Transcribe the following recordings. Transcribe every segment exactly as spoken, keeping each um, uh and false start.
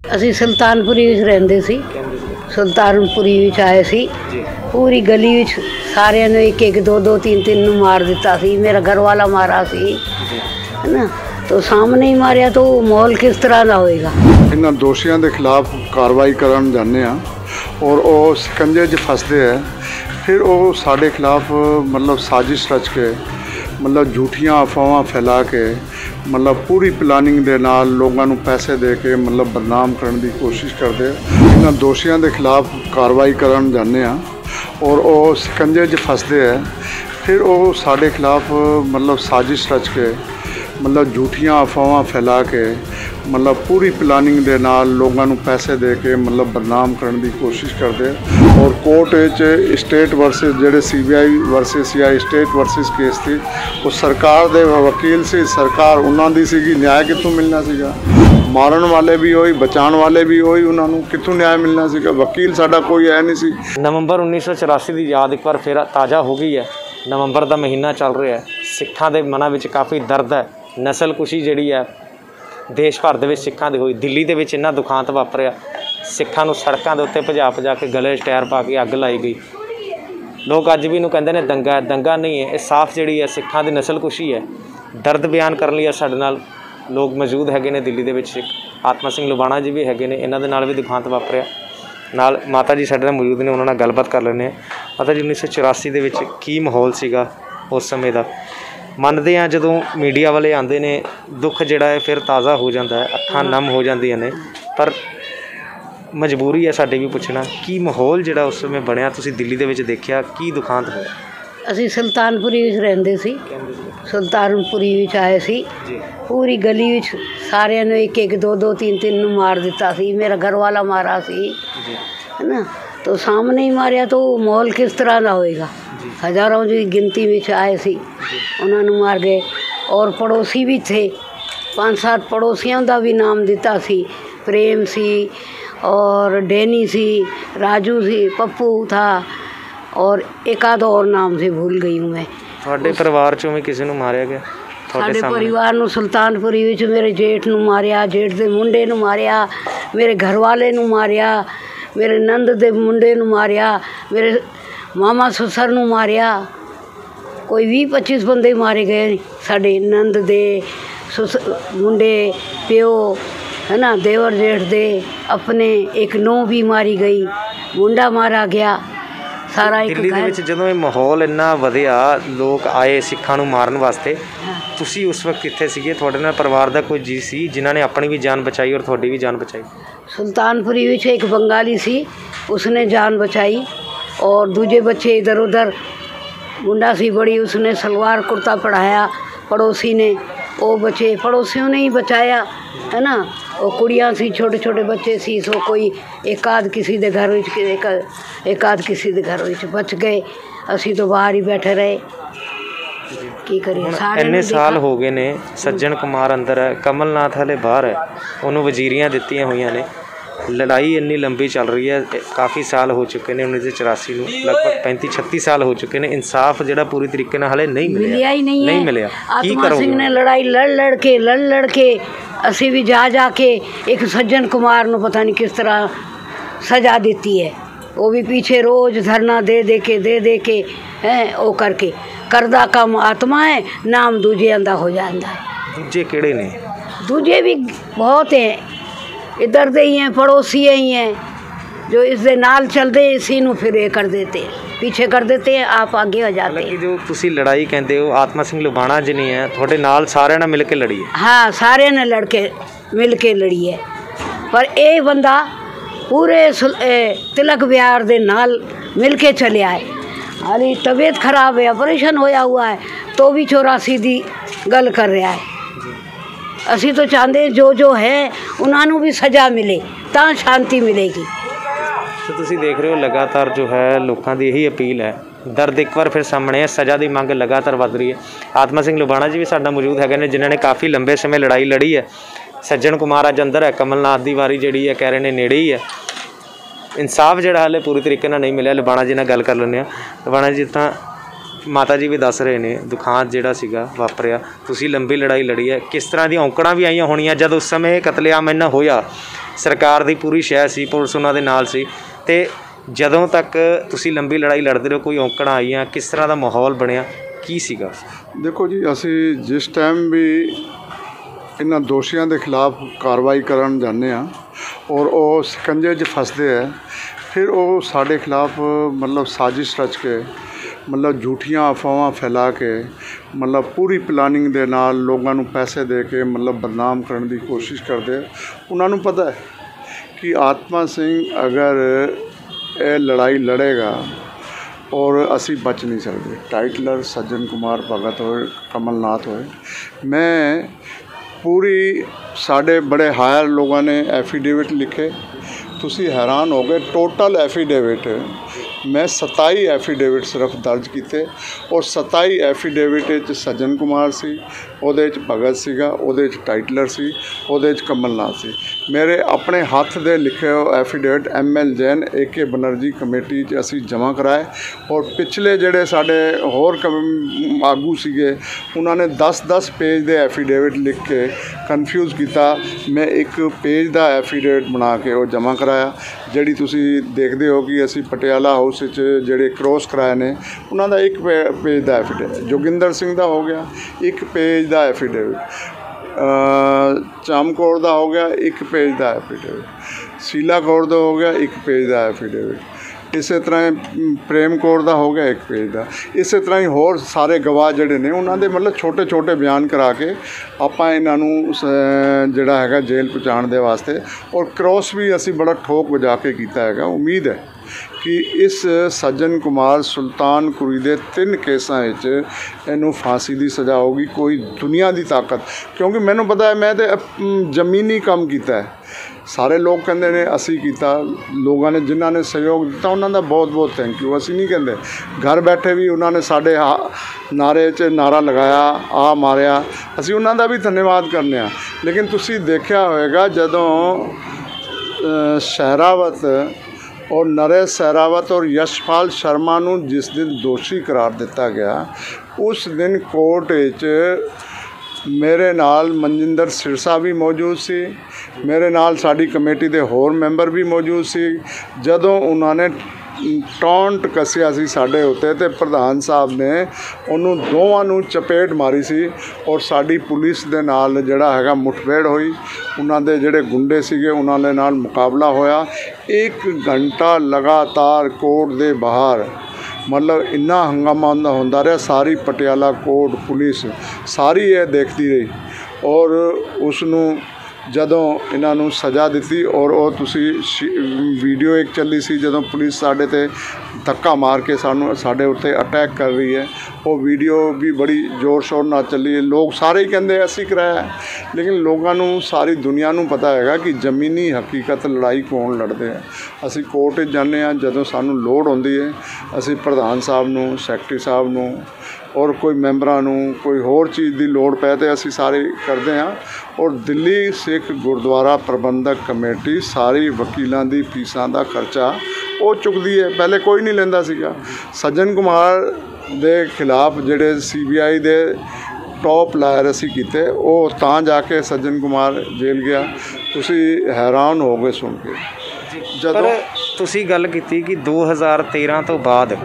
ਅਸੀਂ ਸੁਲਤਾਨਪੁਰੀ ਵਿੱਚ ਰਹਿੰਦੇ ਸੀ। ਸੁਲਤਾਨਪੁਰੀ ਵਿੱਚ ਆਏ ਸੀ। पूरी गली ਵਿੱਚ ਸਾਰਿਆਂ ਨੇ ਇੱਕ ਇੱਕ ਦੋ ਦੋ तीन तीन ਨੂੰ ਮਾਰ ਦਿੱਤਾ ਸੀ। ਮੇਰਾ ਘਰ ਵਾਲਾ ਮਾਰਾ ਸੀ ਹੈ ਨਾ। तो सामने ही मारिया तो माहौल किस तरह का होएगा। इन्हां दोषियों के खिलाफ कार्रवाई करन जाने और वो शिकंजे च फसते हैं, फिर वो साढ़े खिलाफ मतलब साजिश रच के मतलब झूठियां अफवाह फैला के मतलब पूरी प्लानिंग दे नाल लोगों नूं पैसे दे के मतलब बदनाम करने की कोशिश करते। इन्हां दोषियों के खिलाफ कार्रवाई करन जाने और वो शिकंजे च फसते हैं, फिर वो साढ़े खिलाफ मतलब साजिश रच के मतलब झूठियां अफवाह फैला के मतलब पूरी प्लानिंग दे नाल लोगों नूं पैसे दे के मतलब बदनाम करने की कोशिश करते। और कोर्ट च स्टेट वर्सिस जेडे सी बी आई वर्सिस या स्टेट वर्सिस केस थी वो सरकार दे वकील सी, सरकार उन्हां दी सीगी, न्याय कित्थों मिलना सीगा। मारन वाले भी होई, बचाने वाले भी होई, उन्हां नूं कित्थों न्याय मिलना सीगा। वकील साडा कोई है नहीं सी। नवंबर उन्नीस सौ चौरासी की याद एक बार फिर ताज़ा हो गई है। नवंबर का महीना चल रहा है, सिखां दे मनां विच काफ़ी दर्द है। नस्लकुशी जिहड़ी है देश भर दे विच सिखां दे होई। दिल्ली दे विच इन्ना दुखांत वापरिया, सिखां नूं सड़कां दे उत्ते भजा भजा के गले टायर पा के अग लाई गई। लोग अज भी इहनूं कहंदे ने दंगा, दंगा नहीं है, ये साफ जिहड़ी है सिखां दी नस्लकुशी है। दर्द बयान करन लई साडे नाल लोग मौजूद हैगे ने दिल्ली दे विच। सिख आत्मा सिंह लुबाणा जी भी हैगे ने, इन्हां दे नाल भी दुखांत वापरिया। नाल माता जी साडे नाल मौजूद ने, उन्हां नाल गलबात कर लैंदे आ। माता जी उन्नीस सौ चौरासी दे विच की माहौल सीगा उस समय का? ਮੰਨਦੇ ਹਾਂ ਜਦੋਂ ਮੀਡੀਆ ਵਾਲੇ ਆਉਂਦੇ ਨੇ ਦੁੱਖ ਜਿਹੜਾ ਹੈ ਫਿਰ ਤਾਜ਼ਾ ਹੋ ਜਾਂਦਾ ਹੈ, ਅੱਖਾਂ ਨਮ ਹੋ ਜਾਂਦੀਆਂ ਨੇ, ਪਰ ਮਜਬੂਰੀ ਹੈ ਸਾਡੀ ਵੀ ਪੁੱਛਣਾ ਕੀ ਮਾਹੌਲ ਜਿਹੜਾ ਉਸ ਸਮੇਂ ਬਣਿਆ, ਤੁਸੀਂ ਦਿੱਲੀ ਦੇ ਵਿੱਚ ਦੇਖਿਆ, ਕੀ ਦੁਖਾਂਤ ਹੋਇਆ? ਅਸੀਂ ਸੁਲਤਾਨਪੁਰੀ ਵਿੱਚ ਰਹਿੰਦੇ ਸੀ। ਸੁਲਤਾਨਪੁਰੀ ਵਿੱਚ ਆਏ ਸੀ। ਪੂਰੀ ਗਲੀ ਵਿੱਚ ਸਾਰਿਆਂ ਨੇ ਇੱਕ ਇੱਕ ਦੋ ਦੋ तीन तीन ਨੂੰ ਮਾਰ ਦਿੱਤਾ ਸੀ। ਮੇਰਾ ਘਰ ਵਾਲਾ ਮਾਰਾ ਸੀ ਹੈ ਨਾ। तो सामने ही मारिया तो माहौल किस तरह का होएगा। हज़ारों की गिनती में आए सी, उन्होंने मार गए। और पड़ोसी भी थे, पाँच सात पड़ोसियों का भी नाम दिता सी। प्रेम सी और डैनी सी, राजू सी, पप्पू था और एक आध और नाम से भूल गई हूँ मैं। ਤੁਹਾਡੇ परिवार चों भी किसी ਨੂੰ मारिया गया? ਸਾਡੇ परिवार ਨੂੰ ਸੁਲਤਾਨਪੁਰੀ ਵਿੱਚ ਮੇਰੇ जेठ ਨੂੰ ਮਾਰਿਆ, जेठ ਦੇ ਮੁੰਡੇ ਨੂੰ ਮਾਰਿਆ, ਮੇਰੇ ਘਰ ਵਾਲੇ ਨੂੰ ਮਾਰਿਆ, मेरे नंद दे मुंडे नूं मारिया, मेरे मामा ससुर नूं मारिया। कोई भी पच्चीस बंदे मारे गए साडे नंद दे सुस मुंडे प्यो है ना, देवर जेठ दे अपने। एक नौ भी मारी गई, मुंडा मारा गया सारा। एक दिल्ली दे विच जदों ये माहौल इन्ना वधिया, लोग आए सिखां नूं मारन वास्ते, ਤੁਸੀਂ ਉਸ ਵਕਤ ਕਿੱਥੇ ਸੀਗੇ? ਤੁਹਾਡੇ ਨਾਲ ਪਰਿਵਾਰ ਦਾ ਕੋਈ ਜੀ ਸੀ ਜਿਨ੍ਹਾਂ ਨੇ ਆਪਣੀ ਵੀ ਜਾਨ ਬਚਾਈ ਔਰ ਤੁਹਾਡੀ ਵੀ ਜਾਨ ਬਚਾਈ? ਸੁਲਤਾਨਪੁਰੀ ਵਿੱਚ ਇੱਕ ਬੰਗਾਲੀ ਸੀ, उसने जान बचाई। और दूजे बच्चे इधर उधर मुंडा सी बड़ी, उसने सलवार कुर्ता पढ़ाया। पड़ोसी ने वो बचे, पड़ोसियों ने ही बचाया है ना। वो कुड़ियाँ सी, छोटे छोटे बच्चे सी, सो कोई एक आध किसी दे घर विच एक एक आध किसी दे घर विच बच गए। असी तो बाहर ही बैठे रहे। की करिए, इन्ने साल हो गए ने, सज्जन कुमार अंदर है, कमलनाथ हले बाहर है, उन्होंने वजीरियाँ दित्तियां हुई ने। लड़ाई इन्नी लंबी चल रही है, काफ़ी साल हो चुके हैं। उन्नीस सौ चौरासी में लगभग पैंती छत्ती साल हो चुके हैं। इंसाफ जो पूरी तरीके नाल हले नहीं मिलिया ही नहीं, नहीं मिलिया। आत्मा सिंह ने लड़ाई लड़ लड़ के लड़ लड़ के असी भी जा जा के एक सज्जन कुमार नूं पता नहीं किस तरह सजा देती है। वो भी पीछे रोज़ धरना दे दे के दे दे के हैं वो करके करदा काम आत्मा है, नाम दूजियां दा हो जाता है। दूजे किहड़े ने? दूजे भी बहुत हैं, इधर दे ही हैं, पड़ोसी ही हैं जो इस दे नाल चलते, इसी नूं फिर ये कर देते हैं, पीछे कर देते हैं, आप आगे हो जाते हैं। जो तुसी लड़ाई कहते हो, आत्मा सिंह लुबाणा जी नहीं है, थोड़े नाल सारे ने मिल के लड़ी है? हाँ, सारे ने लड़के मिल के लड़ी है। पर ये बंदा पूरे तिलक बिहार दे नाल मिल के चले आए। हाली तबीयत खराब है, ऑपरेशन होया हुआ है, तो भी चौरासी दी गल कर रहा है। असी तो चाहते जो जो है उन्होंने भी सज़ा मिले, ता शांति मिलेगी। तो तुसी देख रहे हो लगातार जो है लोगों की यही अपील है। दर्द एक बार फिर सामने है, सज़ा की मंग लगातार वध रही है। आत्मा सिंह लुबाणा जी भी साडा मौजूद है ने, जिन्होंने काफ़ी लंबे समय लड़ाई लड़ी है। सज्जन कुमार अज अंदर है, कमलनाथ की वारी जी है, कह रहे हैं नेड़े ही है। इंसाफ जो हाले पूरी तरीके नहीं मिले। लुबाणा जी नाल गल कर लैंदे आ। लुबाणा जी तो माता जी भी दस रहे ने दुखांत जिहड़ा सीगा वापरिया, तुसीं लंबी लड़ाई लड़ी है, किस तरह दी औंकड़ां भी आईयां होणीआं जद उस समय कतलेआम इन्ना होया? ਸਰਕਾਰ ਦੀ ਪੂਰੀ ਸ਼ਹਿ ਸੀ, ਪੁਲਿਸ ਉਹਨਾਂ ਦੇ ਨਾਲ ਸੀ। ਤੇ ਜਦੋਂ ਤੱਕ ਤੁਸੀਂ ਲੰਬੀ ਲੜਾਈ ਲੜਦੇ ਰਹੇ, ਕੋਈ ਔਂਕੜਾਂ ਆਈਆਂ, ਕਿਸ ਤਰ੍ਹਾਂ ਦਾ ਮਾਹੌਲ ਬਣਿਆ, ਕੀ ਸੀਗਾ? ਦੇਖੋ ਜੀ, ਅਸੀਂ ਜਿਸ ਟਾਈਮ ਵੀ ਇਹਨਾਂ ਦੋਸ਼ੀਆਂ ਦੇ ਖਿਲਾਫ ਕਾਰਵਾਈ ਕਰਨ ਜਾਂਦੇ ਹਾਂ ਔਰ ਉਹ ਸਿਕੰਜੇ 'ਚ ਫਸਦੇ ਹੈ, ਫਿਰ ਉਹ ਸਾਡੇ ਖਿਲਾਫ ਮਤਲਬ ਸਾਜ਼ਿਸ਼ ਰਚ ਕੇ, ਮਤਲਬ ਝੂਠੀਆਂ ਅਫਵਾਹਾਂ ਫੈਲਾ ਕੇ, ਮਤਲਬ ਪੂਰੀ ਪਲਾਨਿੰਗ ਦੇ ਨਾਲ ਲੋਕਾਂ ਨੂੰ ਪੈਸੇ ਦੇ ਕੇ ਮਤਲਬ ਬਦਨਾਮ ਕਰਨ ਦੀ ਕੋਸ਼ਿਸ਼ ਕਰਦੇ। ਉਹਨਾਂ ਨੂੰ ਪਤਾ ਹੈ ਕਿ ਆਤਮਾ ਸਿੰਘ ਅਗਰ ਇਹ ਲੜਾਈ ਲੜੇਗਾ ਔਰ ਅਸੀਂ ਬਚ ਨਹੀਂ ਸਕਦੇ। ਟਾਈਟਲਰ ਸੱਜਣ ਕੁਮਾਰ ਭਗਤ ਹੋਏ, ਕਮਲਨਾਥ ਹੋਏ, ਮੈਂ ਪੂਰੀ ਸਾਡੇ ਬੜੇ ਹਾਇਰ ਲੋਕਾਂ ਨੇ ਐਫੀਡੇਵਿਟ ਲਿਖੇ। ਤੁਸੀਂ ਹੈਰਾਨ ਹੋ ਗਏ, ਟੋਟਲ ਐਫੀਡੇਵਿਟ ਮੈਂ ਸਤਾਈ ਐਫੀਡੇਵਿਟ ਸਿਰਫ ਦਰਜ ਕੀਤੇ ਔਰ ਸਤਾਈ ਐਫੀਡੇਵਿਟ ਵਿੱਚ ਸੱਜਣ ਕੁਮਾਰ ਸੀ, ਉਹਦੇ 'ਚ ਭਗਤ ਸੀਗਾ, ਉਹਦੇ 'ਚ ਟਾਈਟਲਰ ਸੀ, ਉਹਦੇ 'ਚ ਕਮਲਨਾਥ ਸੀ। ਮੇਰੇ ਆਪਣੇ ਹੱਥ ਦੇ ਲਿਖੇ ਹੋਏ affidavit M L Jain A K Banerjee committee 'ਚ ਅਸੀਂ ਜਮ੍ਹਾਂ ਕਰਾਏ ਔਰ ਪਿਛਲੇ ਜਿਹੜੇ ਸਾਡੇ ਹੋਰ ਆਗੂ ਸੀਗੇ ਉਹਨਾਂ ਨੇ ਦਸ ਦਸ ਪੇਜ ਦੇ ਐਫੀਡੇਵਿਟ ਲਿਖ ਕੇ ਕਨਫਿਊਜ਼ ਕੀਤਾ। ਮੈਂ ਇੱਕ ਪੇਜ ਦਾ ਐਫੀਡੇਵਿਟ ਬਣਾ ਕੇ ਉਹ ਜਮ੍ਹਾਂ ਕਰਾਇਆ। ਜਿਹੜੀ ਤੁਸੀਂ ਦੇਖਦੇ ਹੋ ਕਿ ਅਸੀਂ ਪਟਿਆਲਾ ਹਾਊਸ ਵਿੱਚ ਜਿਹੜੇ ਕ੍ਰੋਸ ਕਰਾਏ ਨੇ, ਉਹਨਾਂ ਦਾ ਇੱਕ ਪੇਜ ਦਾ ਐਫੀਡੇਵਿਟ, ਜੋਗਿੰਦਰ ਸਿੰਘ ਦਾ ਹੋ ਗਿਆ ਇੱਕ ਪੇਜ ਦਾ ਐਫੀਡੇਵਿਟ, ਚਾਮਕੌਰ ਦਾ ਹੋ ਗਿਆ ਇੱਕ ਪੇਜ ਦਾ ਐਫੀਡੇਵਿਟ, ਸ਼ੀਲਾ ਕੌਰ ਦਾ ਹੋ ਗਿਆ ਇੱਕ ਪੇਜ ਦਾ ਐਫੀਡੇਵਿਟ, ਇਸੇ ਤਰ੍ਹਾਂ ਪ੍ਰੇਮ ਕੌਰ ਦਾ ਹੋ ਗਿਆ ਇੱਕ ਪੇਜ ਦਾ। ਇਸੇ ਤਰ੍ਹਾਂ ਹੀ ਹੋਰ ਸਾਰੇ ਗਵਾਹ ਜਿਹੜੇ ਨੇ ਉਹਨਾਂ ਦੇ ਮਤਲਬ ਛੋਟੇ ਛੋਟੇ ਬਿਆਨ ਕਰਾ ਕੇ ਆਪਾਂ ਇਹਨਾਂ ਨੂੰ ਜਿਹੜਾ ਹੈਗਾ ਜੇਲ੍ਹ ਪਹੁੰਚਾਉਣ ਦੇ ਵਾਸਤੇ, ਔਰ ਕ੍ਰੋਸ ਵੀ ਅਸੀਂ ਬੜਾ ਠੋਕ ਵਜਾ ਕੇ ਕੀਤਾ ਹੈਗਾ। ਉਮੀਦ ਹੈ ਕਿ ਇਸ ਸੱਜਣ ਕੁਮਾਰ ਸੁਲਤਾਨਪੁਰੀ ਦੇ ਤਿੰਨ ਕੇਸਾਂ ਵਿੱਚ ਇਹਨੂੰ ਫਾਂਸੀ ਦੀ ਸਜ਼ਾ ਹੋਊਗੀ। ਕੋਈ ਦੁਨੀਆ ਦੀ ਤਾਕਤ, ਕਿਉਂਕਿ ਮੈਨੂੰ ਪਤਾ ਹੈ ਮੈਂ ਤਾਂ ਜ਼ਮੀਨੀ ਕੰਮ ਕੀਤਾ ਹੈ। ਸਾਰੇ ਲੋਕ ਕਹਿੰਦੇ ਨੇ ਅਸੀਂ ਕੀਤਾ, ਲੋਕਾਂ ਨੇ ਜਿਨ੍ਹਾਂ ਨੇ ਸਹਿਯੋਗ ਦਿੱਤਾ ਉਹਨਾਂ ਦਾ ਬਹੁਤ ਬਹੁਤ ਥੈਂਕ ਯੂ। ਅਸੀਂ ਨਹੀਂ ਕਹਿੰਦੇ, ਘਰ ਬੈਠੇ ਵੀ ਉਹਨਾਂ ਨੇ ਸਾਡੇ ਨਾਰੇ 'ਚ ਨਾਰਾ ਲਗਾਇਆ, ਆ ਮਾਰਿਆ, ਅਸੀਂ ਉਹਨਾਂ ਦਾ ਵੀ ਧੰਨਵਾਦ ਕਰਨੇ ਆ। ਲੇਕਿਨ ਤੁਸੀਂ ਦੇਖਿਆ ਹੋਵੇਗਾ ਜਦੋਂ ਸ਼ਹਿਰਾਵਤ ਔਰ ਨਰੇਸ਼ ਸਹਿਰਾਵਤ ਔਰ ਯਸ਼ਪਾਲ ਸ਼ਰਮਾ ਨੂੰ ਜਿਸ ਦਿਨ ਦੋਸ਼ੀ ਕਰਾਰ ਦਿੱਤਾ ਗਿਆ, ਉਸ ਦਿਨ ਕੋਰਟ ਵਿੱਚ ਮੇਰੇ ਨਾਲ ਮਨਜਿੰਦਰ ਸਿਰਸਾ ਵੀ ਮੌਜੂਦ ਸੀ, ਮੇਰੇ ਨਾਲ ਸਾਡੀ ਕਮੇਟੀ ਦੇ ਹੋਰ ਮੈਂਬਰ ਵੀ ਮੌਜੂਦ ਸੀ। ਜਦੋਂ ਉਹਨਾਂ ਨੇ ਟੌਂਟ ਕੱਸਿਆ ਸੀ ਸਾਡੇ ਉੱਤੇ ਅਤੇ ਪ੍ਰਧਾਨ ਸਾਹਿਬ ਨੇ ਉਹਨੂੰ ਦੋਵਾਂ ਨੂੰ ਚਪੇਟ ਮਾਰੀ ਸੀ ਔਰ ਸਾਡੀ ਪੁਲਿਸ ਦੇ ਨਾਲ ਜਿਹੜਾ ਹੈਗਾ ਮੁਠਭੇੜ ਹੋਈ। ਉਹਨਾਂ ਦੇ ਜਿਹੜੇ ਗੁੰਡੇ ਸੀਗੇ ਉਹਨਾਂ ਦੇ ਨਾਲ ਮੁਕਾਬਲਾ ਹੋਇਆ। ਇੱਕ ਘੰਟਾ ਲਗਾਤਾਰ ਕੋਰਟ ਦੇ ਬਾਹਰ ਮਤਲਬ ਇੰਨਾ ਹੰਗਾਮਾ ਹੁੰਦਾ ਰਿਹਾ। ਸਾਰੀ ਪਟਿਆਲਾ ਕੋਰਟ ਪੁਲਿਸ ਸਾਰੀ ਇਹ ਦੇਖਦੀ ਰਹੀ ਔਰ ਉਸ ਨੂੰ ਜਦੋਂ ਇਹਨਾਂ ਨੂੰ ਸਜ਼ਾ ਦਿੱਤੀ ਔਰ ਉਹ ਤੁਸੀਂ ਵੀਡੀਓ ਇੱਕ ਚੱਲੀ ਸੀ ਜਦੋਂ ਪੁਲਿਸ ਸਾਡੇ 'ਤੇ ਧੱਕਾ ਮਾਰ ਕੇ ਸਾਨੂੰ ਸਾਡੇ ਉੱਤੇ ਅਟੈਕ ਕਰ ਰਹੀ ਹੈ, ਉਹ ਵੀਡੀਓ ਵੀ ਬੜੀ ਜ਼ੋਰ ਸ਼ੋਰ ਨਾਲ ਚੱਲੀ ਹੈ। ਲੋਕ ਸਾਰੇ ਹੀ ਕਹਿੰਦੇ ਅਸੀਂ ਕਰਾਇਆ, ਲੇਕਿਨ ਲੋਕਾਂ ਨੂੰ ਸਾਰੀ ਦੁਨੀਆ ਨੂੰ ਪਤਾ ਹੈਗਾ ਕਿ ਜ਼ਮੀਨੀ ਹਕੀਕਤ ਲੜਾਈ ਕੌਣ ਲੜਦੇ ਹੈ। ਅਸੀਂ ਕੋਰਟ 'ਚ ਜਾਂਦੇ ਹਾਂ, ਜਦੋਂ ਸਾਨੂੰ ਲੋੜ ਹੁੰਦੀ ਹੈ ਅਸੀਂ ਪ੍ਰਧਾਨ ਸਾਹਿਬ ਨੂੰ, ਸੈਕਟਰੀ ਸਾਹਿਬ ਨੂੰ ਔਰ ਕੋਈ ਮੈਂਬਰਾਂ ਨੂੰ ਕੋਈ ਹੋਰ ਚੀਜ਼ ਦੀ ਲੋੜ ਪੈ ਤੇ ਅਸੀਂ ਸਾਰੇ ਕਰਦੇ ਹਾਂ। ਔਰ ਦਿੱਲੀ ਸਿੱਖ ਗੁਰਦੁਆਰਾ ਪ੍ਰਬੰਧਕ ਕਮੇਟੀ ਸਾਰੀ ਵਕੀਲਾਂ ਦੀ ਫੀਸਾਂ ਦਾ ਖਰਚਾ ਉਹ ਚੁੱਕਦੀ ਹੈ, ਪਹਿਲੇ ਕੋਈ ਨਹੀਂ ਲੈਂਦਾ ਸੀਗਾ। ਸੱਜਣ ਕੁਮਾਰ ਦੇ ਖਿਲਾਫ ਜਿਹੜੇ ਸੀ ਬੀ ਆਈ ਦੇ ਟੌਪ ਲਾਇਰ ਅਸੀਂ ਕੀਤੇ, ਉਹ ਤਾਂ ਜਾ ਕੇ ਸੱਜਣ ਕੁਮਾਰ ਜੇਲ੍ਹ ਗਿਆ। ਤੁਸੀਂ ਹੈਰਾਨ ਹੋ ਗਏ ਸੁਣ ਕੇ। ਜਦੋਂ ਤੁਸੀਂ ਗੱਲ ਕੀਤੀ ਕਿ ਦੋ ਹਜ਼ਾਰ ਤੇਰ੍ਹਾਂ ਤੋਂ ਬਾਅਦ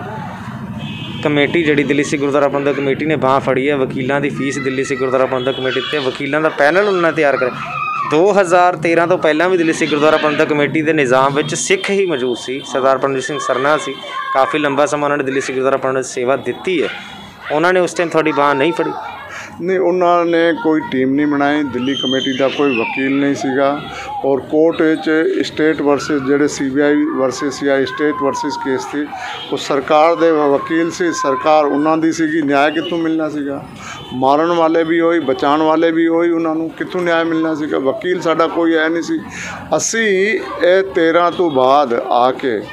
ਕਮੇਟੀ ਜਿਹੜੀ ਦਿੱਲੀ ਸਿੱਖ ਗੁਰਦੁਆਰਾ ਪ੍ਰਬੰਧਕ ਕਮੇਟੀ ਨੇ ਬਾਂਹ ਫੜੀ ਹੈ, ਵਕੀਲਾਂ ਦੀ ਫੀਸ ਦਿੱਲੀ ਸਿੱਖ ਗੁਰਦੁਆਰਾ ਪ੍ਰਬੰਧਕ ਕਮੇਟੀ 'ਤੇ ਵਕੀਲਾਂ ਦਾ ਪੈਨਲ ਉਹਨਾਂ ਨੇ ਤਿਆਰ ਕਰਿਆ। ਦੋ ਹਜ਼ਾਰ ਤੇਰ੍ਹਾਂ ਤੋਂ ਪਹਿਲਾਂ ਵੀ ਦਿੱਲੀ ਸਿੱਖ ਗੁਰਦੁਆਰਾ ਪ੍ਰਬੰਧਕ ਕਮੇਟੀ ਦੇ ਨਿਜ਼ਾਮ ਵਿੱਚ ਸਿੱਖ ਹੀ ਮੌਜੂਦ ਸੀ। ਸਰਦਾਰ ਪਰਮਜੀਤ ਸਿੰਘ ਸਰਨਾ ਸੀ, ਕਾਫੀ ਲੰਬਾ ਸਮਾਂ ਉਹਨਾਂ ਨੇ ਦਿੱਲੀ ਸਿੱਖ ਗੁਰਦੁਆਰਾ ਪ੍ਰਬੰਧਕ ਸੇਵਾ ਦਿੱਤੀ ਹੈ। ਉਹਨਾਂ ਨੇ ਉਸ ਟਾਈਮ ਤੁਹਾਡੀ ਬਾਂਹ ਨਹੀਂ ਫੜੀ? ਨਹੀਂ, ਉਹਨਾਂ ਨੇ ਕੋਈ ਟੀਮ ਨਹੀਂ ਬਣਾਈ, ਦਿੱਲੀ ਕਮੇਟੀ ਦਾ ਕੋਈ ਵਕੀਲ ਨਹੀਂ ਸੀਗਾ। ਔਰ ਕੋਰਟ ਵਿੱਚ ਸਟੇਟ ਵਰਸਿਸ ਜਿਹੜੇ ਸੀ ਬੀ ਆਈ ਵਰਸਿਸ ਜਾਂ ਸਟੇਟ ਵਰਸਿਸ ਕੇਸ ਸੀ, ਉਹ ਸਰਕਾਰ ਦੇ ਵਕੀਲ ਸੀ, ਸਰਕਾਰ ਉਹਨਾਂ ਦੀ ਸੀਗੀ। ਨਿਆਂ ਕਿੱਥੋਂ ਮਿਲਣਾ ਸੀਗਾ? ਮਾਰਨ ਵਾਲੇ ਵੀ ਉਹੀ, ਬਚਾਉਣ ਵਾਲੇ ਵੀ ਉਹੀ, ਉਹਨਾਂ ਨੂੰ ਕਿੱਥੋਂ ਨਿਆਂ ਮਿਲਣਾ ਸੀਗਾ? ਵਕੀਲ ਸਾਡਾ ਕੋਈ ਹੈ ਨਹੀਂ ਸੀ। ਅਸੀਂ ਇਹ ਤੇਰ੍ਹਾਂ ਤੋਂ ਬਾਅਦ ਆ ਕੇ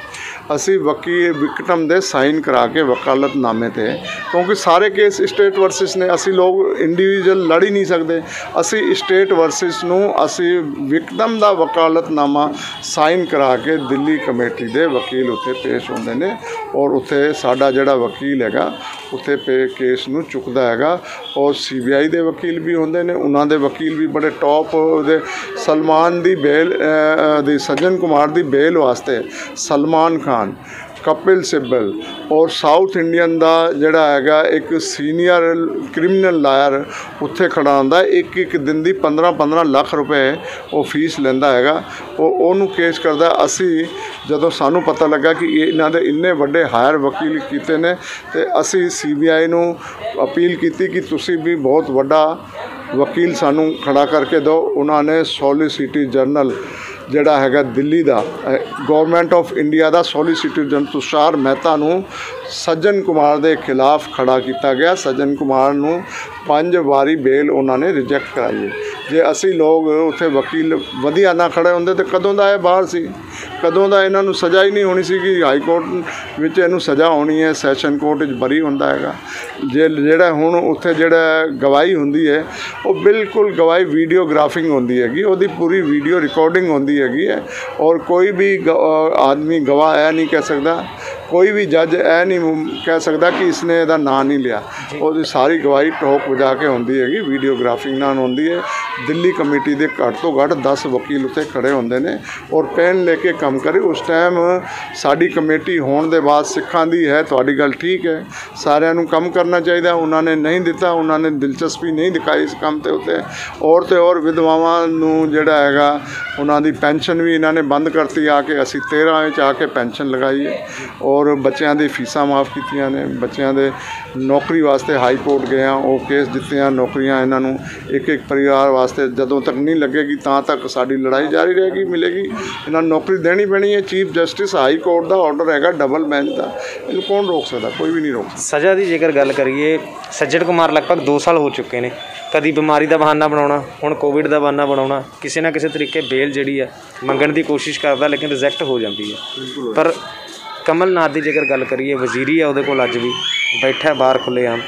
ਅਸੀਂ ਵਕੀਲ ਵਿਕਟਮ ਦੇ ਸਾਈਨ ਕਰਾ ਕੇ ਵਕਾਲਤਨਾਮੇ ਤੇ, ਕਿਉਂਕਿ ਸਾਰੇ ਕੇਸ ਸਟੇਟ ਵਰਸਿਸ ਨੇ, ਅਸੀਂ ਲੋਕ ਇੰਡੀਵਿਜੂਅਲ ਲੜ ਹੀ ਨਹੀਂ ਸਕਦੇ। ਅਸੀਂ ਸਟੇਟ ਵਰਸਿਸ ਨੂੰ ਅਸੀਂ ਵਿਕਟਮ ਦਾ ਵਕਾਲਤਨਾਮਾ ਸਾਈਨ ਕਰਾ ਕੇ ਦਿੱਲੀ ਕਮੇਟੀ ਦੇ ਵਕੀਲ ਉੱਥੇ ਪੇਸ਼ ਹੁੰਦੇ ਨੇ, ਔਰ ਉੱਥੇ ਸਾਡਾ ਜਿਹੜਾ ਵਕੀਲ ਹੈਗਾ ਉੱਥੇ ਪੇ ਕੇਸ ਨੂੰ ਚੁੱਕਦਾ ਹੈਗਾ। ਔਰ ਸੀ ਬੀ ਆਈ ਦੇ ਵਕੀਲ ਵੀ ਹੁੰਦੇ ਨੇ, ਉਹਨਾਂ ਦੇ ਵਕੀਲ ਵੀ ਬੜੇ ਟੌਪ ਦੇ। ਸਲਮਾਨ ਦੀ ਬੇਲ ਦੀ ਸੱਜਣ ਕੁਮਾਰ ਦੀ ਬੇਲ ਵਾਸਤੇ ਸਲਮਾਨ ਖਾਨ, ਕਪਿਲ ਸਿੱਬਲ ਔਰ ਸਾਊਥ ਇੰਡੀਅਨ ਦਾ ਜਿਹੜਾ ਹੈਗਾ ਇੱਕ ਸੀਨੀਅਰ ਕ੍ਰਿਮੀਨਲ ਲਾਇਰ ਉੱਥੇ ਖੜਾ ਹੁੰਦਾ। ਇੱਕ ਇੱਕ ਦਿਨ ਦੀ ਪੰਦਰਾਂ ਪੰਦਰਾਂ ਲੱਖ ਰੁਪਏ ਉਹ ਫੀਸ ਲੈਂਦਾ ਹੈਗਾ, ਉਹ ਉਹਨੂੰ ਕੇਸ ਕਰਦਾ। ਅਸੀਂ ਜਦੋਂ ਸਾਨੂੰ ਪਤਾ ਲੱਗਾ ਕਿ ਇਹਨਾਂ ਦੇ ਇੰਨੇ ਵੱਡੇ ਹਾਇਰ ਵਕੀਲ ਕੀਤੇ ਨੇ, ਤੇ ਅਸੀਂ ਸੀ ਬੀ ਆਈ ਨੂੰ ਅਪੀਲ ਕੀਤੀ ਕਿ ਤੁਸੀਂ ਵੀ ਬਹੁਤ ਵੱਡਾ ਵਕੀਲ ਸਾਨੂੰ ਖੜਾ ਕਰਕੇ ਦਿਓ। ਉਹਨਾਂ ਨੇ ਸੋਲੀਸਿਟਰ ਜਨਰਲ ਜਿਹੜਾ ਹੈਗਾ ਦਿੱਲੀ ਦਾ, ਗੌਰਮੈਂਟ ਆਫ ਇੰਡੀਆ ਦਾ ਸੋਲੀਸਿਟਰ ਜਨਰਲ ਤੁਸ਼ਾਰ ਮਹਿਤਾ ਨੂੰ ਸੱਜਣ ਕੁਮਾਰ ਦੇ ਖਿਲਾਫ ਖੜਾ ਕੀਤਾ ਗਿਆ। ਸੱਜਣ ਕੁਮਾਰ ਨੂੰ ਪੰਜ ਵਾਰੀ ਬੇਲ ਉਹਨਾਂ ਨੇ ਰਿਜੈਕਟ ਕਰਾਈ ਹੈ। ਜੇ ਅਸੀਂ ਲੋਕ ਉੱਥੇ ਵਕੀਲ ਵਧੀਆ ਨਾ ਖੜੇ ਹੁੰਦੇ ਤਾਂ ਕਦੋਂ ਦਾ ਇਹ ਬਾਹਰ ਸੀ, ਕਦੋਂ ਦਾ ਇਹਨਾਂ ਨੂੰ ਸਜ਼ਾ ਹੀ ਨਹੀਂ ਹੋਣੀ ਸੀ ਕਿ ਹਾਈ ਕੋਰਟ ਵਿੱਚ ਇਹਨੂੰ ਸਜ਼ਾ ਹੋਣੀ ਹੈ, ਸੈਸ਼ਨ ਕੋਰਟ ਵਿੱਚ ਬਰੀ ਹੁੰਦਾ ਹੈਗਾ। ਜੇ ਜਿਹੜਾ ਹੁਣ ਉੱਥੇ ਜਿਹੜਾ ਗਵਾਹੀ ਹੁੰਦੀ ਹੈ ਉਹ ਬਿਲਕੁਲ ਗਵਾਹੀ ਵੀਡੀਓਗ੍ਰਾਫਿੰਗ ਹੁੰਦੀ ਹੈਗੀ, ਉਹਦੀ ਪੂਰੀ ਵੀਡੀਓ ਰਿਕਾਰਡਿੰਗ ਹੁੰਦੀ ਹੈਗੀ ਹੈ। ਔਰ ਕੋਈ ਵੀ ਆਦਮੀ ਗਵਾਹ ਇਹ ਨਹੀਂ ਕਹਿ ਸਕਦਾ, ਕੋਈ ਵੀ ਜੱਜ ਇਹ ਨਹੀਂ ਕਹਿ ਸਕਦਾ ਕਿ ਇਸਨੇ ਇਹਦਾ ਨਾਂ ਨਹੀਂ ਲਿਆ। ਉਹਦੀ ਸਾਰੀ ਗਵਾਹੀ ਟੋਕ ਵਜਾ ਕੇ ਹੁੰਦੀ ਹੈਗੀ, ਵੀਡੀਓਗ੍ਰਾਫਿੰਗ ਨਾਲ ਹੁੰਦੀ ਹੈ। ਦਿੱਲੀ ਕਮੇਟੀ ਦੇ ਘੱਟ ਤੋਂ ਘੱਟ ਦਸ ਵਕੀਲ ਉੱਥੇ ਖੜੇ ਹੁੰਦੇ ਨੇ ਔਰ ਪੈਨ ਲੈ ਕੇ ਕੰਮ ਕਰੇ। ਉਸ ਟਾਈਮ ਸਾਡੀ ਕਮੇਟੀ ਹੋਣ ਦੇ ਬਾਅਦ ਸਿੱਖਾਂ ਦੀ ਹੈ, ਤੁਹਾਡੀ ਗੱਲ ਠੀਕ ਹੈ, ਸਾਰਿਆਂ ਨੂੰ ਕੰਮ ਕਰਨਾ ਚਾਹੀਦਾ। ਉਹਨਾਂ ਨੇ ਨਹੀਂ ਦਿੱਤਾ, ਉਹਨਾਂ ਨੇ ਦਿਲਚਸਪੀ ਨਹੀਂ ਦਿਖਾਈ ਇਸ ਕੰਮ ਤੇ ਉੱਤੇ। ਔਰ ਤੇ ਔਰ ਵਿਧਵਾਵਾਂ ਨੂੰ ਜਿਹੜਾ ਹੈਗਾ ਉਹਨਾਂ ਦੀ ਪੈਨਸ਼ਨ ਵੀ ਇਹਨਾਂ ਨੇ ਬੰਦ ਕਰਤੀ ਆ ਕੇ। ਅਸੀਂ ਤੇਰ੍ਹਾਂ ਵਿੱਚ ਆ ਕੇ ਪੈਨਸ਼ਨ ਲਗਾਈ ਹੈ ਔਰ ਬੱਚਿਆਂ ਦੀ ਫੀਸਾਂ ਮਾਫ ਕੀਤੀਆਂ ਨੇ। ਬੱਚਿਆਂ ਦੇ ਨੌਕਰੀ ਵਾਸਤੇ ਹਾਈ ਕੋਰਟ ਗਏ ਹਾਂ, ਉਹ ਕੇਸ ਦਿੱਤੀਆਂ, ਨੌਕਰੀਆਂ ਇਹਨਾਂ ਨੂੰ ਇੱਕ ਇੱਕ ਪਰਿਵਾਰ ਵਾਸਤੇ ਜਦੋਂ ਤੱਕ ਨਹੀਂ ਲੱਗੇਗੀ ਤਾਂ ਤੱਕ ਸਾਡੀ ਲੜਾਈ ਜਾਰੀ ਰਹੇਗੀ, ਮਿਲੇਗੀ। ਇਹਨਾਂ ਨੂੰ ਨੌਕਰੀ ਦੇਣੀ ਪੈਣੀ ਹੈ। ਚੀਫ ਜਸਟਿਸ ਹਾਈ ਕੋਰਟ ਦਾ ਆਰਡਰ ਹੈਗਾ ਡਬਲ ਬੈਂਚ ਦਾ, ਇਹਨੂੰ ਕੌਣ ਰੋਕ ਸਕਦਾ? ਕੋਈ ਵੀ ਨਹੀਂ ਰੋਕ ਸਕਦਾ। ਸਜ਼ਾ ਦੀ ਜੇਕਰ ਗੱਲ ਕਰੀਏ, ਸੱਜਣ ਕੁਮਾਰ ਲਗਭਗ ਦੋ ਸਾਲ ਹੋ ਚੁੱਕੇ ਨੇ। ਕਦੀ ਬਿਮਾਰੀ ਦਾ ਬਹਾਨਾ ਬਣਾਉਣਾ, ਹੁਣ ਕੋਵਿਡ ਦਾ ਬਹਾਨਾ ਬਣਾਉਣਾ, ਕਿਸੇ ਨਾ ਕਿਸੇ ਤਰੀਕੇ ਬੇਲ ਜਿਹੜੀ ਹੈ ਮੰਗਣ ਦੀ ਕੋਸ਼ਿਸ਼ ਕਰਦਾ, ਲੇਕਿਨ ਰਿਜੈਕਟ ਹੋ ਜਾਂਦੀ ਹੈ। ਪਰ ਕਮਲ ਨਾਥ ਦੀ ਜੇਕਰ ਗੱਲ ਕਰੀਏ, ਵਜ਼ੀਰੀ ਹੈ ਉਹਦੇ ਕੋਲ, ਅੱਜ ਵੀ ਬੈਠਾ ਬਾਹਰ ਖੁੱਲ੍ਹੇਆਮ।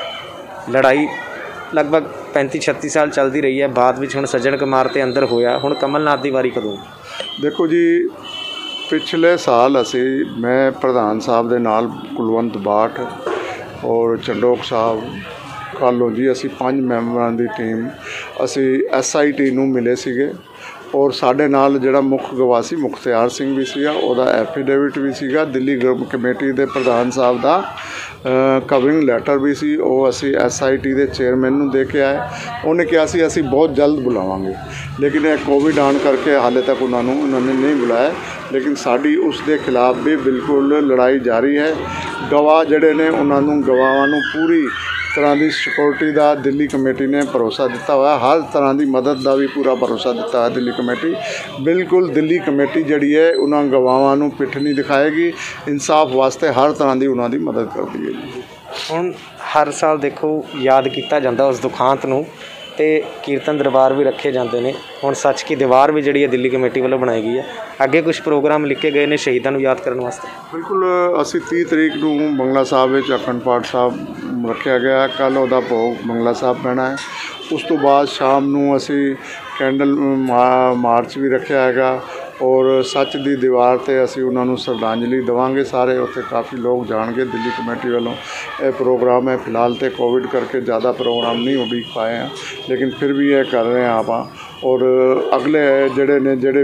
ਲੜਾਈ ਲਗਭਗ ਪੈਂਤੀ ਛੱਤੀ ਸਾਲ ਚੱਲਦੀ ਰਹੀ ਹੈ, ਬਾਅਦ ਵਿੱਚ ਹੁਣ ਸੱਜਣ ਕੁਮਾਰ ਤੇ ਅੰਦਰ ਹੋਇਆ। ਹੁਣ ਕਮਲ ਨਾਥ ਦੀ ਵਾਰੀ ਕਦੋਂ? ਦੇਖੋ ਜੀ, ਪਿਛਲੇ ਸਾਲ ਅਸੀਂ ਮੈਂ ਪ੍ਰਧਾਨ ਸਾਹਿਬ ਦੇ ਨਾਲ ਕੁਲਵੰਤ ਬਾਠ ਔਰ ਚੰਡੋਕ ਸਾਹਿਬ ਕਾਲੋਂ ਜੀ, ਅਸੀਂ ਪੰਜ ਮੈਂਬਰਾਂ ਦੀ ਟੀਮ ਅਸੀਂ ਐਸ ਆਈ ਟੀ ਨੂੰ ਮਿਲੇ ਸੀਗੇ। ਔਰ ਸਾਡੇ ਨਾਲ ਜਿਹੜਾ ਮੁੱਖ ਗਵਾਹ ਸੀ ਮੁਖਤਿਆਰ ਸਿੰਘ ਵੀ ਸੀਗਾ, ਉਹਦਾ ਐਫੀਡੇਵਿਟ ਵੀ ਸੀਗਾ। ਦਿੱਲੀ ਕਮੇਟੀ ਦੇ ਪ੍ਰਧਾਨ ਸਾਹਿਬ ਦਾ ਕਵਰਿੰਗ ਲੈਟਰ ਵੀ ਸੀ, ਉਹ ਅਸੀਂ ਐਸ ਆਈ ਟੀ ਦੇ ਚੇਅਰਮੈਨ ਨੂੰ ਦੇ ਕੇ ਆਏ। ਉਹਨੇ ਕਿਹਾ ਸੀ ਅਸੀਂ ਬਹੁਤ ਜਲਦ ਬੁਲਾਵਾਂਗੇ, ਲੇਕਿਨ ਇਹ ਕੋਵਿਡ ਆਉਣ ਕਰਕੇ ਹਾਲੇ ਤੱਕ ਉਹਨਾਂ ਨੂੰ ਉਹਨਾਂ ਨੇ ਨਹੀਂ ਬੁਲਾਇਆ। ਲੇਕਿਨ ਸਾਡੀ ਉਸ ਦੇ ਖਿਲਾਫ ਵੀ ਬਿਲਕੁਲ ਲੜਾਈ ਜਾਰੀ ਹੈ। ਗਵਾਹ ਜਿਹੜੇ ਨੇ ਉਹਨਾਂ ਨੂੰ ਗਵਾਹਾਂ ਨੂੰ ਪੂਰੀ ਤਰ੍ਹਾਂ ਦੀ ਸਿਕਿਉਰਿਟੀ ਦਾ ਦਿੱਲੀ ਕਮੇਟੀ ਨੇ ਭਰੋਸਾ ਦਿੱਤਾ ਹੋਇਆ, ਹਰ ਤਰ੍ਹਾਂ ਦੀ ਮਦਦ ਦਾ ਵੀ ਪੂਰਾ ਭਰੋਸਾ ਦਿੱਤਾ ਹੈ ਦਿੱਲੀ ਕਮੇਟੀ। ਬਿਲਕੁਲ ਦਿੱਲੀ ਕਮੇਟੀ ਜਿਹੜੀ ਹੈ ਉਹਨਾਂ ਗਵਾਹਾਂ ਨੂੰ ਪਿੱਠ ਨਹੀਂ ਦਿਖਾਏਗੀ, ਇਨਸਾਫ ਵਾਸਤੇ ਹਰ ਤਰ੍ਹਾਂ ਦੀ ਉਹਨਾਂ ਦੀ ਮਦਦ ਕਰਦੀ ਹੈ ਜੀ। ਹੁਣ ਹਰ ਸਾਲ ਦੇਖੋ ਯਾਦ ਕੀਤਾ ਜਾਂਦਾ ਉਸ ਦੁਖਾਂਤ ਨੂੰ, ਤੇ ਕੀਰਤਨ ਦਰਬਾਰ ਵੀ ਰੱਖੇ ਜਾਂਦੇ ਨੇ। ਹੁਣ ਸੱਚ ਕੀ ਦੀਵਾਰ ਵੀ ਜਿਹੜੀ ਹੈ ਦਿੱਲੀ ਕਮੇਟੀ ਵੱਲੋਂ ਬਣਾਈ ਗਈ ਹੈ। ਅੱਗੇ ਕੁਝ ਪ੍ਰੋਗਰਾਮ ਲਿਖੇ ਗਏ ਨੇ ਸ਼ਹੀਦਾਂ ਨੂੰ ਯਾਦ ਕਰਨ ਵਾਸਤੇ? ਬਿਲਕੁਲ, ਅਸੀਂ ਤੀਹ ਤਰੀਕ ਨੂੰ ਬੰਗਲਾ ਸਾਹਿਬ ਵਿੱਚ ਅਖੰਡ ਪਾਠ ਸਾਹਿਬ ਰੱਖਿਆ ਗਿਆ। ਕੱਲ੍ਹ ਉਹਦਾ ਭੋਗ ਬੰਗਲਾ ਸਾਹਿਬ ਪੈਣਾ ਹੈ। ਉਸ ਤੋਂ ਬਾਅਦ ਸ਼ਾਮ ਨੂੰ ਅਸੀਂ ਕੈਂਡਲ ਮਾ ਮਾਰਚ ਵੀ ਰੱਖਿਆ ਹੈਗਾ ਔਰ ਸੱਚ ਦੀ ਦੀਵਾਰ 'ਤੇ ਅਸੀਂ ਉਹਨਾਂ ਨੂੰ ਸ਼ਰਧਾਂਜਲੀ ਦੇਵਾਂਗੇ। ਸਾਰੇ ਉੱਥੇ ਕਾਫੀ ਲੋਕ ਜਾਣਗੇ ਦਿੱਲੀ ਕਮੇਟੀ ਵੱਲੋਂ। ਇਹ ਪ੍ਰੋਗਰਾਮ ਹੈ, ਫਿਲਹਾਲ ਤਾਂ ਕੋਵਿਡ ਕਰਕੇ ਜ਼ਿਆਦਾ ਪ੍ਰੋਗਰਾਮ ਨਹੀਂ ਉਡੀਕ ਪਾਏ ਆ, ਲੇਕਿਨ ਫਿਰ ਵੀ ਇਹ ਕਰ ਰਹੇ ਹਾਂ ਆਪਾਂ। ਔਰ ਅਗਲੇ ਜਿਹੜੇ ਨੇ ਜਿਹੜੇ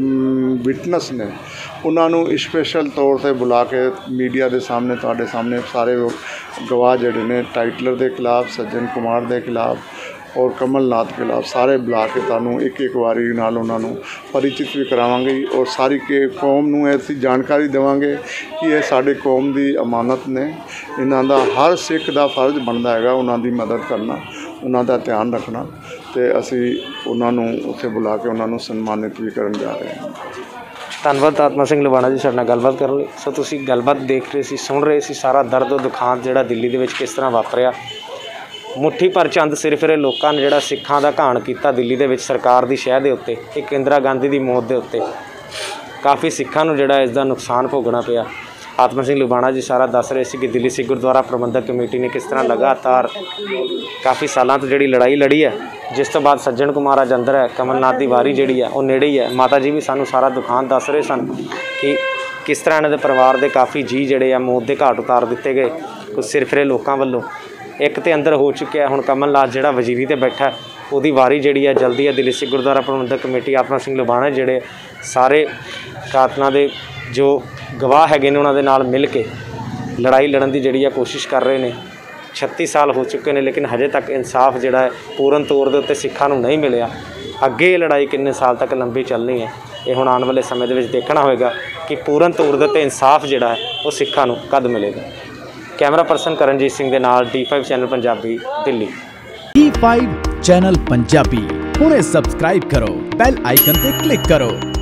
ਵਿਟਨੈਸ ਨੇ ਉਹਨਾਂ ਨੂੰ ਸਪੈਸ਼ਲ ਤੌਰ 'ਤੇ ਬੁਲਾ ਕੇ ਮੀਡੀਆ ਦੇ ਸਾਹਮਣੇ ਤੁਹਾਡੇ ਸਾਹਮਣੇ ਸਾਰੇ ਗਵਾਹ ਜਿਹੜੇ ਨੇ ਟਾਈਟਲਰ ਦੇ ਖਿਲਾਫ, ਸੱਜਣ ਕੁਮਾਰ ਦੇ ਖਿਲਾਫ ਔਰ ਕਮਲ ਨਾਥ ਖਿਲਾਫ ਸਾਰੇ ਬੁਲਾ ਕੇ ਤੁਹਾਨੂੰ ਇੱਕ ਇੱਕ ਵਾਰੀ ਨਾਲ ਉਹਨਾਂ ਨੂੰ ਪਰਿਚਿਤ ਵੀ ਕਰਾਵਾਂਗੇ। ਔਰ ਸਾਰੀ ਕੇ ਕੌਮ ਨੂੰ ਐਸੀ ਜਾਣਕਾਰੀ ਦੇਵਾਂਗੇ ਕਿ ਇਹ ਸਾਡੇ ਕੌਮ ਦੀ ਅਮਾਨਤ ਨੇ। ਇਹਨਾਂ ਦਾ ਹਰ ਸਿੱਖ ਦਾ ਫਰਜ਼ ਬਣਦਾ ਹੈਗਾ ਉਹਨਾਂ ਦੀ ਮਦਦ ਕਰਨਾ, ਉਹਨਾਂ ਦਾ ਧਿਆਨ ਰੱਖਣਾ, ਅਤੇ ਅਸੀਂ ਉਹਨਾਂ ਨੂੰ ਉੱਥੇ ਬੁਲਾ ਕੇ ਉਹਨਾਂ ਨੂੰ ਸਨਮਾਨਿਤ ਵੀ ਕਰਨ ਜਾ ਰਹੇ ਹਾਂ। ਧੰਨਵਾਦ ਆਤਮਾ ਸਿੰਘ ਲਵਾਣਾ ਜੀ ਸਾਡੇ ਨਾਲ ਗੱਲਬਾਤ ਕਰਨ ਲਈ। ਸੋ ਤੁਸੀਂ ਗੱਲਬਾਤ ਦੇਖ ਰਹੇ ਸੀ, ਸੁਣ ਰਹੇ ਸੀ, ਸਾਰਾ ਦਰਦ ਦੁਖਾਂਤ ਜਿਹੜਾ ਦਿੱਲੀ ਦੇ ਵਿੱਚ ਕਿਸ ਤਰ੍ਹਾਂ ਵਾਪਰਿਆ। ਮੁੱਠੀ ਭਰ ਚੰਦ ਸਿਰ ਫਿਰੇ ਲੋਕਾਂ ਨੇ ਜਿਹੜਾ ਸਿੱਖਾਂ ਦਾ ਘਾਣ ਕੀਤਾ ਦਿੱਲੀ ਦੇ ਵਿੱਚ ਸਰਕਾਰ ਦੀ ਸ਼ਹਿ ਦੇ ਉੱਤੇ, ਇੱਕ ਇੰਦਰਾ ਗਾਂਧੀ ਦੀ ਮੌਤ ਦੇ ਉੱਤੇ। ਕਾਫੀ ਸਿੱਖਾਂ ਨੂੰ ਜਿਹੜਾ ਇਸ ਦਾ ਨੁਕਸਾਨ ਭੋਗਣਾ ਪਿਆ। ਆਤਮਾ ਸਿੰਘ ਲੁਬਾਣਾ ਜੀ ਸਾਰਾ ਦੱਸ ਰਹੇ ਸੀ ਕਿ ਦਿੱਲੀ ਸਿੱਖ ਗੁਰਦੁਆਰਾ ਪ੍ਰਬੰਧਕ ਕਮੇਟੀ ਨੇ ਕਿਸ ਤਰ੍ਹਾਂ ਲਗਾਤਾਰ ਕਾਫੀ ਸਾਲਾਂ ਤੋਂ ਜਿਹੜੀ ਲੜਾਈ ਲੜੀ ਹੈ, ਜਿਸ ਤੋਂ ਬਾਅਦ ਸੱਜਣ ਕੁਮਾਰ ਅੱਜ ਅੰਦਰ ਹੈ, ਕਮਲਨਾਥ ਦੀ ਵਾਰੀ ਜਿਹੜੀ ਹੈ ਉਹ ਨੇੜੇ ਹੀ ਹੈ। ਮਾਤਾ ਜੀ ਵੀ ਸਾਨੂੰ ਸਾਰਾ ਦੁਖਾਂਤ ਦੱਸ ਰਹੇ ਸਨ ਕਿ ਕਿਸ ਤਰ੍ਹਾਂ ਇਹਨਾਂ ਦੇ ਪਰਿਵਾਰ ਦੇ ਕਾਫੀ ਜੀਅ ਜਿਹੜੇ ਆ ਮੌਤ ਦੇ ਘਾਟ ਉਤਾਰ ਦਿੱਤੇ ਗਏ ਕੁਝ ਸਿਰਫਿਰੇ ਲੋਕਾਂ ਵੱਲੋਂ। ਇੱਕ ਤੇ ਅੰਦਰ ਹੋ ਚੁੱਕਿਆ, ਹੁਣ ਕਮਲਨਾਥ ਜਿਹੜਾ ਵਜ਼ੀਰੀ ਤੇ ਬੈਠਾ ਉਹਦੀ ਵਾਰੀ ਜਿਹੜੀ ਹੈ ਜਲਦੀ ਹੈ। ਦਿੱਲੀ ਸਿੱਖ ਗੁਰਦੁਆਰਾ ਪ੍ਰਬੰਧਕ ਕਮੇਟੀ ਆਤਮਾ ਸਿੰਘ ਲੁਬਾਣਾ ਜਿਹੜੇ ਸਾਰੇ ਕਾਤਲਾਂ ਦੇ ਜੋ ਗਵਾਹ ਹੈਗੇ ਨੇ ਉਹਨਾਂ ਦੇ ਨਾਲ ਮਿਲ ਕੇ ਲੜਾਈ ਲੜਨ ਦੀ ਜਿਹੜੀ ਆ ਕੋਸ਼ਿਸ਼ ਕਰ ਰਹੇ ਨੇ। ਛੱਤੀ ਸਾਲ ਹੋ ਚੁੱਕੇ ਨੇ ਲੇਕਿਨ ਹਜੇ ਤੱਕ ਇਨਸਾਫ ਜਿਹੜਾ ਹੈ ਪੂਰਨ ਤੌਰ ਦੇ ਉੱਤੇ ਸਿੱਖਾਂ ਨੂੰ ਨਹੀਂ ਮਿਲਿਆ। ਅੱਗੇ ਇਹ ਲੜਾਈ ਕਿੰਨੇ ਸਾਲ ਤੱਕ ਲੰਬੀ ਚੱਲਣੀ ਹੈ, ਇਹ ਹੁਣ ਆਉਣ ਵਾਲੇ ਸਮੇਂ ਦੇ ਵਿੱਚ ਦੇਖਣਾ ਹੋਏਗਾ ਕਿ ਪੂਰਨ ਤੌਰ ਦੇ ਉੱਤੇ ਇਨਸਾਫ ਜਿਹੜਾ ਹੈ ਉਹ ਸਿੱਖਾਂ ਨੂੰ ਕਦ ਮਿਲੇਗਾ। ਕੈਮਰਾ ਪਰਸਨ ਕਰਨਜੀਤ ਸਿੰਘ ਦੇ ਨਾਲ D five channel Punjabi, Delhi. D five channel Punjabi ਹੁਣੇ ਸਬਸਕ੍ਰਾਈਬ ਕਰੋ, ਬੈਲ ਆਈਕਨ ਤੇ ਕਲਿੱਕ ਕਰੋ।